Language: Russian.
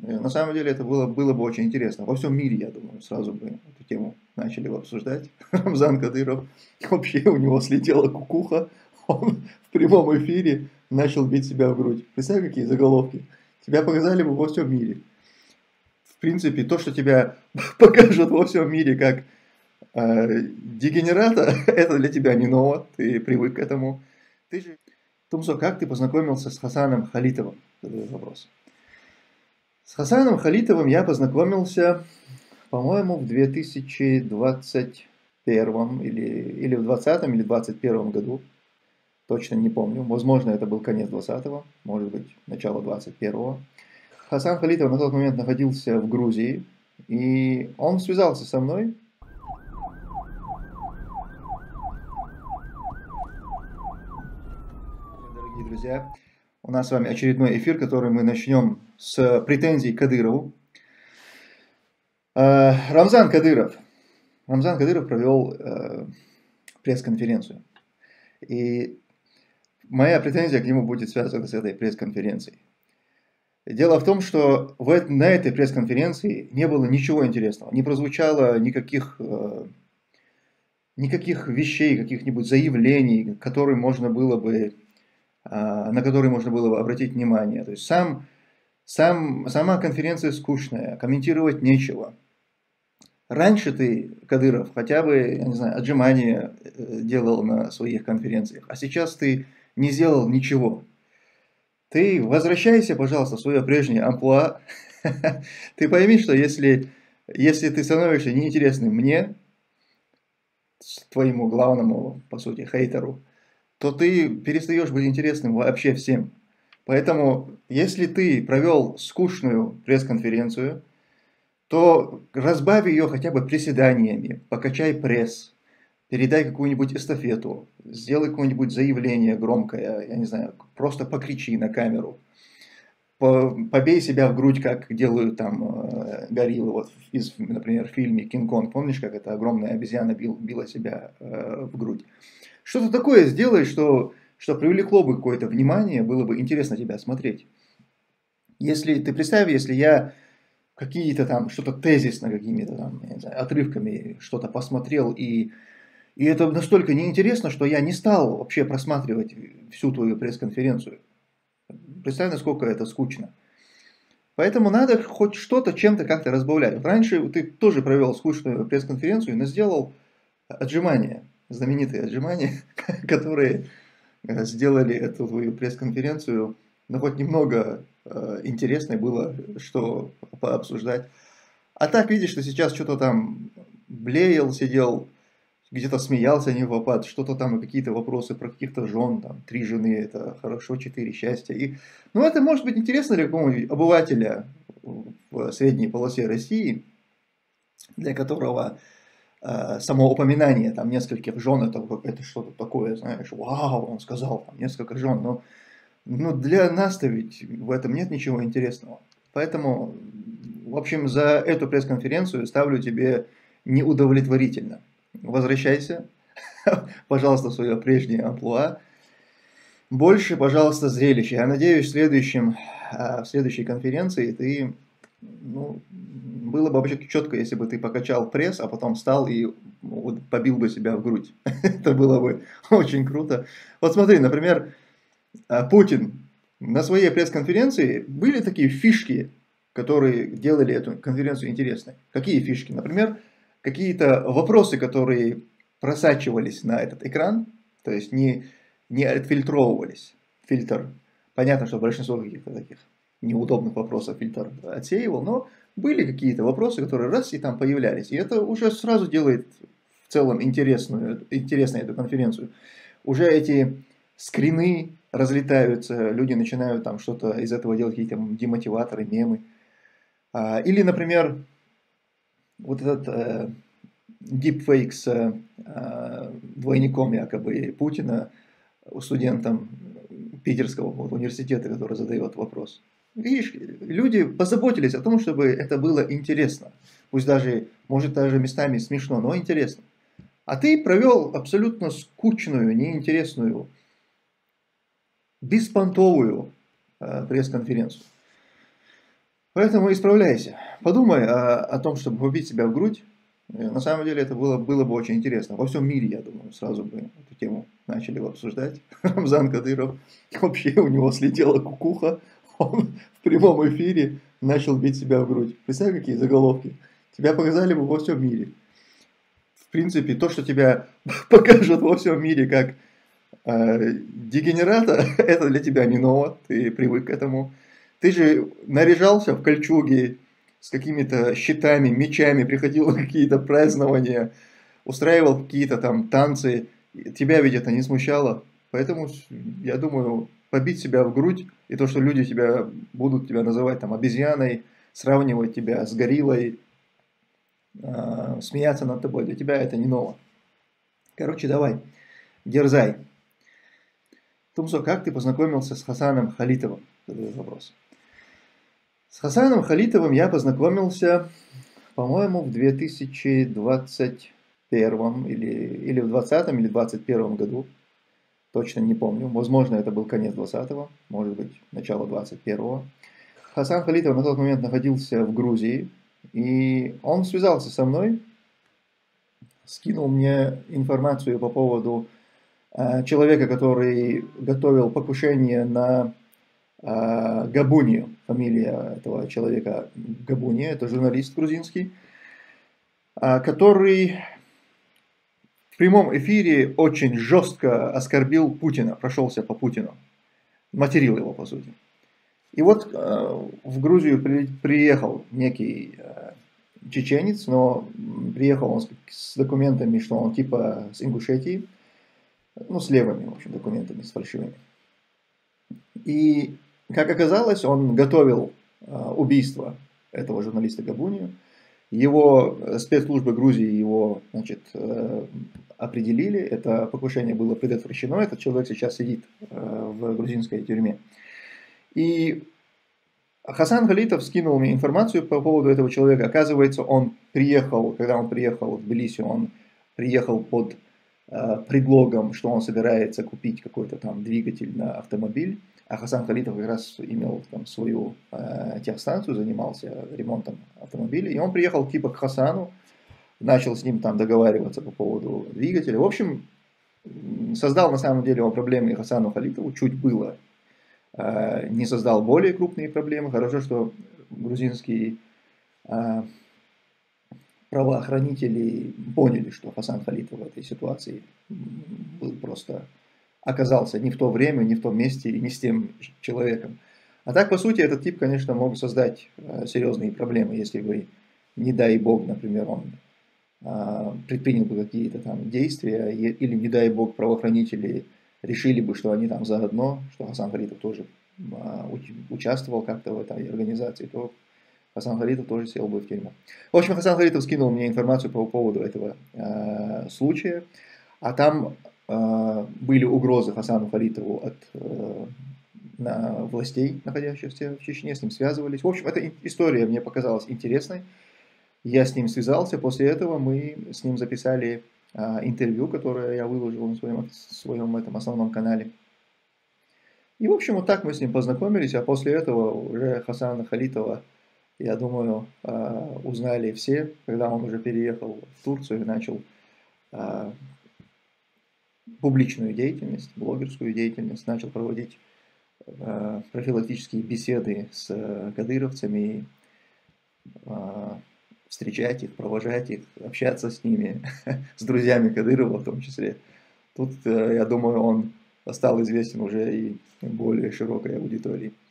На самом деле это было бы очень интересно. Во всем мире, я думаю, сразу бы эту тему начали бы обсуждать. Рамзан Кадыров, вообще у него слетела кукуха, он в прямом эфире начал бить себя в грудь. Представь, какие заголовки. Тебя показали бы во всем мире. В принципе, то, что тебя покажут во всем мире как дегенерата, это для тебя не ново, ты привык к этому. Ты же... Тумсо, как ты познакомился с Хасаном Халитовым? Задает вопрос. С Хасаном Халитовым я познакомился, по-моему, в 2021 или в 2020 или 2021 году. Точно не помню. Возможно, это был конец 20-го, может быть, начало 21-го. Хасан Халитов на тот момент находился в Грузии, и он связался со мной. Дорогие друзья, у нас с вами очередной эфир, который мы начнем с претензий к Кадырову. Рамзан Кадыров провел пресс-конференцию. И моя претензия к нему будет связана с этой пресс-конференцией. Дело в том, что на этой пресс-конференции не было ничего интересного. Не прозвучало никаких вещей, каких-нибудь заявлений, на которые можно было бы обратить внимание. То есть сама конференция скучная, комментировать нечего. Раньше ты, Кадыров, хотя бы, я не знаю, отжимания делал на своих конференциях, а сейчас ты не сделал ничего. Ты возвращайся, пожалуйста, в свое прежнее амплуа. Ты пойми, что если ты становишься неинтересным мне, твоему главному, по сути, хейтеру, то ты перестаешь быть интересным вообще всем. Поэтому, если ты провел скучную пресс-конференцию, то разбавь ее хотя бы приседаниями, покачай пресс, передай какую-нибудь эстафету, сделай какое-нибудь заявление громкое, я не знаю, просто покричи на камеру, побей себя в грудь, как делают там гориллы, вот например, в фильме «Кинг-Конг», помнишь, как эта огромная обезьяна била себя в грудь? Что-то такое сделай, что привлекло бы какое-то внимание, было бы интересно тебя смотреть. Если ты представь, если я какие-то там, что-то тезисно какими-то там, я не знаю, отрывками что-то посмотрел, и это настолько неинтересно, что я не стал вообще просматривать всю твою пресс-конференцию. Представь, насколько это скучно. Поэтому надо хоть что-то чем-то как-то разбавлять. Вот раньше ты тоже провел скучную пресс-конференцию, но сделал отжимания, знаменитые отжимания, которые сделали эту твою пресс-конференцию, ну, хоть немного интересной было, что пообсуждать. А так, видишь, что сейчас что-то там блеял, сидел, где-то смеялся не в попад, что-то там, какие-то вопросы про каких-то жен, там, 3 жены, это хорошо, 4 счастья. И, ну, это может быть интересно для какого-нибудь обывателя в средней полосе России, для которого само упоминание там нескольких жен, это что-то такое, знаешь, вау, он сказал, там, несколько жен, но для нас-то ведь в этом нет ничего интересного. Поэтому, в общем, за эту пресс-конференцию ставлю тебе неудовлетворительно. Возвращайся, пожалуйста, в свое прежнее амплуа. Больше, пожалуйста, зрелища. Я надеюсь, в следующей конференции ты, ну, было бы вообще четко, если бы ты покачал пресс, а потом встал и вот, побил бы себя в грудь. Это было бы очень круто. Вот смотри, например, Путин на своей пресс-конференции были такие фишки, которые делали эту конференцию интересной. Какие фишки? Например, какие-то вопросы, которые просачивались на этот экран, то есть не отфильтровывались. Фильтр. Понятно, что большинство каких-то таких неудобных вопросов фильтр отсеивал, но были какие-то вопросы, которые раз и там появлялись. И это уже сразу делает в целом интересной эту конференцию. Уже эти скрины разлетаются, люди начинают там что-то из этого делать, какие-то демотиваторы, мемы. Или, например, вот этот дипфейк с двойником якобы Путина, студентом Питерского университета, который задает вопрос. Видишь, люди позаботились о том, чтобы это было интересно. Пусть даже, может, даже местами смешно, но интересно. А ты провел абсолютно скучную, неинтересную, беспонтовую пресс-конференцию. Поэтому исправляйся. Подумай о том, чтобы побить себя в грудь. На самом деле это было бы очень интересно. Во всем мире, я думаю, сразу бы эту тему начали бы обсуждать. Рамзан Кадыров, вообще у него слетела кукуха, он в прямом эфире начал бить себя в грудь. Представь, какие заголовки. Тебя показали бы во всем мире. В принципе, то, что тебя покажут во всем мире как дегенерата, это для тебя не ново, ты привык к этому. Ты же наряжался в кольчуге с какими-то щитами, мечами, приходил на какие-то празднования, устраивал какие-то там танцы. Тебя ведь это не смущало. Поэтому, я думаю, побить себя в грудь и то, что люди будут тебя называть там обезьяной, сравнивать тебя с гориллой, смеяться над тобой, для тебя это не ново. Короче, давай, дерзай. Тумсо, как ты познакомился с Хасаном Халитовым? Задаю вопрос. С Хасаном Халитовым я познакомился, по-моему, в 2021 или в 2020 или 2021 году. Точно не помню. Возможно, это был конец 20-го, может быть, начало 21-го. Хасан Халитов на тот момент находился в Грузии, и он связался со мной, скинул мне информацию по поводу человека, который готовил покушение на Габунию. Фамилия этого человека Габуния, это журналист грузинский, который в прямом эфире очень жестко оскорбил Путина, прошелся по Путину, материл его, по сути. И вот в Грузию приехал некий чеченец, но приехал он с документами, что он типа с Ингушетии, ну, с левыми, в общем, документами, с фальшивыми. И, как оказалось, он готовил убийство этого журналиста Габунию. Его спецслужбы Грузии его, значит, определили. Это покушение было предотвращено. Этот человек сейчас сидит в грузинской тюрьме. И Хасан Халитов скинул мне информацию по поводу этого человека. Оказывается, когда он приехал в Тбилиси, он приехал под предлогом, что он собирается купить какой-то там двигатель на автомобиль. А Хасан Халитов как раз имел там свою техстанцию, занимался ремонтом автомобилей. И он приехал типа к Хасану, начал с ним там договариваться по поводу двигателя. В общем, создал на самом деле он проблемы Хасану Халитову, чуть было не создал более крупные проблемы. Хорошо, что грузинские правоохранители поняли, что Хасан Халитов в этой ситуации был просто оказался не в то время, не в том месте и не с тем человеком. А так, по сути, этот тип, конечно, мог создать серьезные проблемы, если бы, не дай бог, например, он предпринял бы какие-то там действия, или, не дай бог, правоохранители решили бы, что они там заодно, что Хасан Халитов тоже участвовал как-то в этой организации, то Хасан Халитов тоже сел бы в тюрьму. В общем, Хасан Халитов скинул мне информацию по поводу этого случая, а там были угрозы Хасану Халитову от властей, находящихся в Чечне, с ним связывались. В общем, эта история мне показалась интересной. Я с ним связался, после этого мы с ним записали интервью, которое я выложил на своем этом основном канале. И, в общем, вот так мы с ним познакомились, а после этого уже Хасана Халитова, я думаю, узнали все, когда он уже переехал в Турцию и начал публичную деятельность, блогерскую деятельность, начал проводить профилактические беседы с кадыровцами, встречать их, провожать их, общаться с ними, с друзьями Кадырова в том числе. Тут, я думаю, он стал известен уже и более широкой аудитории.